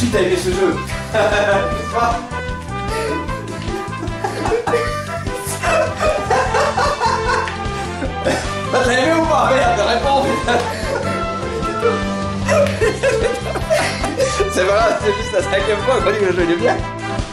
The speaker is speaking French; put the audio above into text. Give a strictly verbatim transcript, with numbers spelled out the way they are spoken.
si t'as aimé ce jeu. Pas. Bah t'as aimé ou pas? Merde, réponds. C'est pas grave, c'est juste la cinquième fois qu'on dit que le jeu il est bien.